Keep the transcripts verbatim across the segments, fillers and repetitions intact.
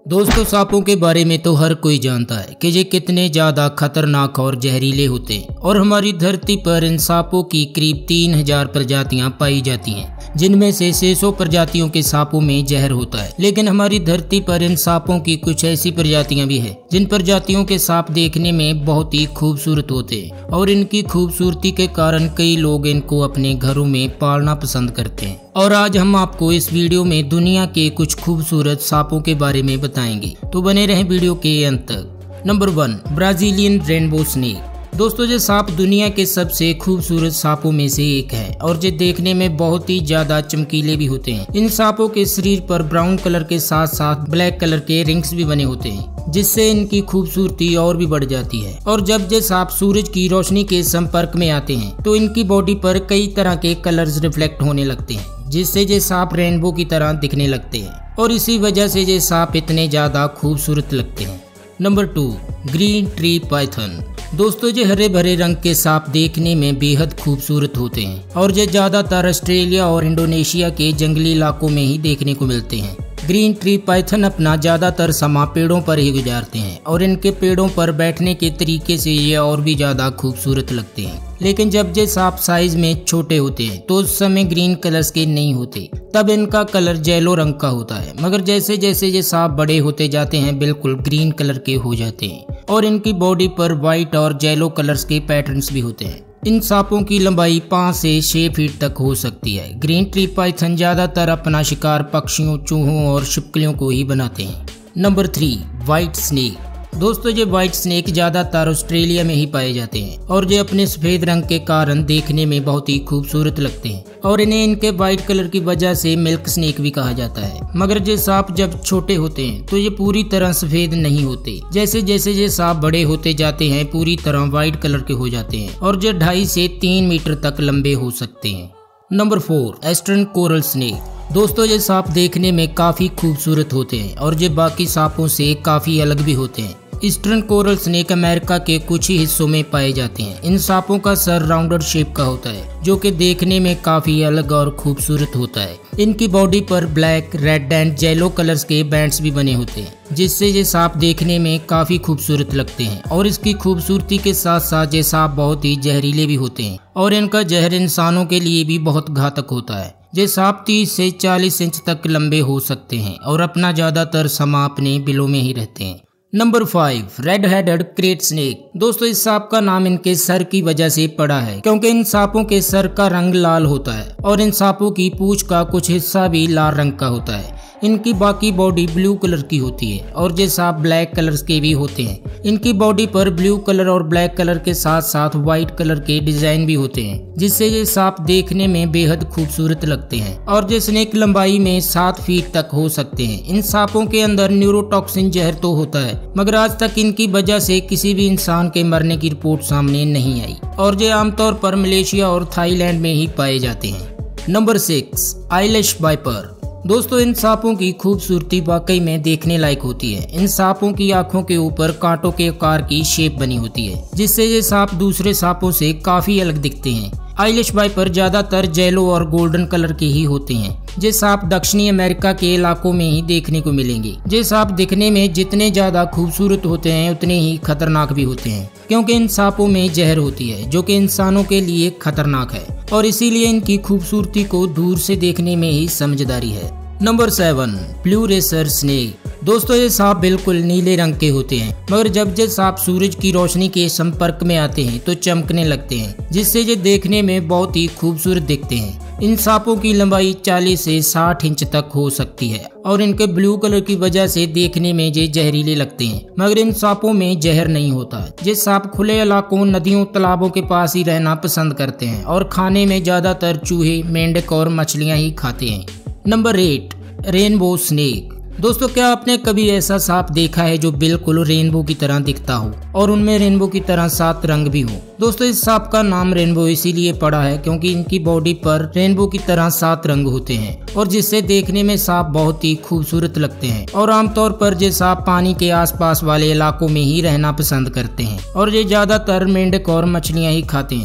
दोस्तों, सांपों के बारे में तो हर कोई जानता है कि ये कितने ज्यादा खतरनाक और जहरीले होते हैं और हमारी धरती पर इन सांपों की करीब तीन हजार प्रजातियां पाई जाती हैं, जिनमें से छह सौ प्रजातियों के सांपों में जहर होता है। लेकिन हमारी धरती पर इन सांपों की कुछ ऐसी प्रजातियां भी हैं जिन प्रजातियों के सांप देखने में बहुत ही खूबसूरत होते हैं और इनकी खूबसूरती के कारण कई लोग इनको अपने घरों में पालना पसंद करते हैं। और आज हम आपको इस वीडियो में दुनिया के कुछ खूबसूरत सांपों के बारे में बताएंगे, तो बने रहें वीडियो के अंत तक। Number one, Brazilian rainbow snake. दोस्तों, ये सांप दुनिया के सबसे खूबसूरत सांपों में से एक है और ये देखने में बहुत ही ज्यादा चमकीले भी होते हैं। इन सांपों के शरीर पर ब्राउन कलर के साथ साथ ब्लैक कलर के रिंग्स भी बने होते हैं, जिससे इनकी खूबसूरती और भी बढ़ जाती है। और जब ये सांप सूरज की रोशनी के संपर्क में आते हैं तो इनकी बॉडी पर कई तरह के कलर्स रिफ्लेक्ट होने लगते हैं, जिससे ये सांप रेनबो की तरह दिखने लगते हैं और इसी वजह से ये सांप इतने ज्यादा खूबसूरत लगते हैं। Number two, green tree python. दोस्तों, ये हरे भरे रंग के सांप देखने में बेहद खूबसूरत होते हैं और ये ज्यादातर ऑस्ट्रेलिया और इंडोनेशिया के जंगली इलाकों में ही देखने को मिलते हैं। ग्रीन ट्री पाइथन अपना ज्यादातर समय पेड़ों पर ही गुजारते हैं और इनके पेड़ों पर बैठने के तरीके से ये और भी ज्यादा खूबसूरत लगते हैं। लेकिन जब ये सांप साइज में छोटे होते हैं तो उस समय ग्रीन कलर्स के नहीं होते, तब इनका कलर येलो रंग का होता है। मगर जैसे जैसे ये सांप बड़े होते जाते हैं बिल्कुल ग्रीन कलर के हो जाते हैं और इनकी बॉडी पर व्हाइट और येलो कलर्स के पैटर्न्स भी होते हैं। इन सांपों की लंबाई पाँच से छह फीट तक हो सकती है। ग्रीन ट्री पाइथन ज्यादातर अपना शिकार पक्षियों, चूहों और छिपकलियों को ही बनाते हैं। Number three, white snake. दोस्तों, ये व्हाइट स्नेक ज्यादातर ऑस्ट्रेलिया में ही पाए जाते हैं और ये अपने सफेद रंग के कारण देखने में बहुत ही खूबसूरत लगते हैं और इन्हें इनके व्हाइट कलर की वजह से मिल्क स्नेक भी कहा जाता है। मगर ये सांप जब छोटे होते हैं तो ये पूरी तरह सफेद नहीं होते। जैसे जैसे ये सांप बड़े होते जाते हैं पूरी तरह व्हाइट कलर के हो जाते हैं और ये ढाई से तीन मीटर तक लंबे हो सकते हैं। Number four, eastern coral snake. दोस्तों, ये सांप देखने में काफी खूबसूरत होते हैं और ये बाकी सांपों से काफी अलग भी होते हैं। ईस्टर्न कोरल स्नेक अमेरिका के कुछ ही हिस्सों में पाए जाते हैं। इन सांपों का सर राउंडेड शेप का होता है, जो कि देखने में काफी अलग और खूबसूरत होता है। इनकी बॉडी पर black, red and yellow colours के बैंड्स भी बने होते हैं, जिससे ये सांप देखने में काफी खूबसूरत लगते हैं। और इसकी खूबसूरती के साथ साथ ये सांप बहुत ही जहरीले भी होते हैं और इनका जहर इंसानों के लिए भी बहुत घातक होता है। ये सांप तीस से चालीस इंच तक लंबे हो सकते हैं और अपना ज्यादातर समय अपने बिलों में ही रहते हैं। Number five, red headed krait snake. दोस्तों, इस सांप का नाम इनके सर की वजह से पड़ा है, क्योंकि इन सांपों के सर का रंग लाल होता है और इन सांपों की पूंछ का कुछ हिस्सा भी लाल रंग का होता है। इनकी बाकी बॉडी ब्लू कलर की होती है और ये सांप ब्लैक कलर के भी होते हैं। इनकी बॉडी पर ब्लू कलर और ब्लैक कलर के साथ साथ व्हाइट कलर के डिजाइन भी होते हैं, जिससे ये सांप देखने में बेहद खूबसूरत लगते हैं। और ये स्नेक लंबाई में सात फीट तक हो सकते हैं। इन सांपों के अंदर न्यूरोटॉक्सिन जहर तो होता है, मगर आज तक इनकी वजह से किसी भी इंसान के मरने की रिपोर्ट सामने नहीं आई और ये आमतौर पर मलेशिया और थाईलैंड में ही पाए जाते हैं। Number six, eyelash viper. दोस्तों, इन सांपों की खूबसूरती वाकई में देखने लायक होती है। इन सांपों की आंखों के ऊपर कांटों के आकार की शेप बनी होती है, जिससे ये सांप दूसरे सांपों से काफी अलग दिखते हैं। आइलैश वाइपर ज्यादातर येलो और गोल्डन कलर के ही होते हैं। ये सांप दक्षिणी अमेरिका के इलाकों में ही देखने को मिलेंगे। ये सांप दिखने में जितने ज्यादा खूबसूरत होते हैं उतने ही खतरनाक भी होते हैं, क्योंकि इन सांपों में जहर होती है जो कि इंसानों के लिए खतरनाक है और इसीलिए इनकी खूबसूरती को दूर से देखने में ही समझदारी है। Number seven, blue racer snake. दोस्तों, ये सांप बिल्कुल नीले रंग के होते हैं, मगर जब ये सांप सूरज की रोशनी के संपर्क में आते हैं तो चमकने लगते हैं, जिससे ये देखने में बहुत ही खूबसूरत दिखते हैं। इन सांपों की लंबाई चालीस से साठ इंच तक हो सकती है और इनके ब्लू कलर की वजह से देखने में ये जहरीले लगते हैं, मगर इन सांपों में जहर नहीं होता। ये सांप खुले इलाकों, नदियों, तालाबों के पास ही रहना पसंद करते हैं और खाने में ज्यादातर चूहे, मेंढक और मछलियां ही खाते हैं। Number eight, rainbow snake. दोस्तों, क्या आपने कभी ऐसा सांप देखा है जो बिल्कुल रेनबो की तरह दिखता हो और उनमें रेनबो की तरह सात रंग भी हो? दोस्तों, इस सांप का नाम रेनबो इसीलिए पड़ा है क्योंकि इनकी बॉडी पर रेनबो की तरह सात रंग होते हैं और जिससे देखने में सांप बहुत ही खूबसूरत लगते हैं। और आमतौर पर ये सांप पानी के आसपास वाले इलाकों में ही रहना पसंद करते हैं और ये ज्यादातर मेंढक और मछलियां ही खाते हैं।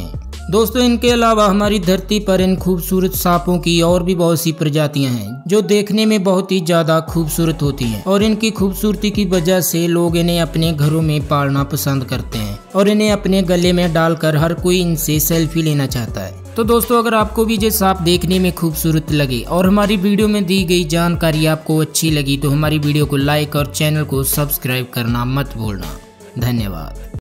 दोस्तों इनके अलावा हमारी धरती पर इन खूबसूरत सांपों की और भी बहुत सी प्रजातियां हैं जो देखने में बहुत ही ज्यादा खूबसूरत होती हैं और इनकी खूबसूरती की वजह से लोग इन्हें अपने घरों में पालना पसंद करते हैं और इन्हें अपने गले में डालकर हर कोई इनसे सेल्फी लेना चाहता है। तो दोस्तों अगर आपको भी ये सांप देखने में खूबसूरत लगे और हमारी वीडियो में दी गई जानकारी आपको अच्छी लगी तो हमारी वीडियो को लाइक और चैनल को सब्सक्राइब करना मत भूलना। धन्यवाद।